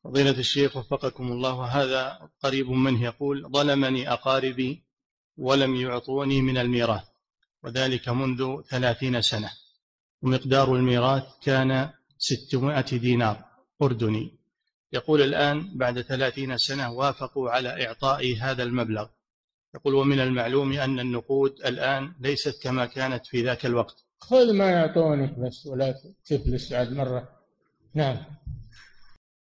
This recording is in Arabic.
فضيلة الشيخ وفقكم الله، هذا قريب منه يقول: ظلمني أقاربي ولم يعطوني من الميراث، وذلك منذ 30 سنة، ومقدار الميراث كان 600 دينار أردني. يقول الآن بعد 30 سنة وافقوا على إعطائي هذا المبلغ. يقول: ومن المعلوم أن النقود الآن ليست كما كانت في ذاك الوقت. خذ ما يعطونك بس ولا تفلس بعد مرة. نعم.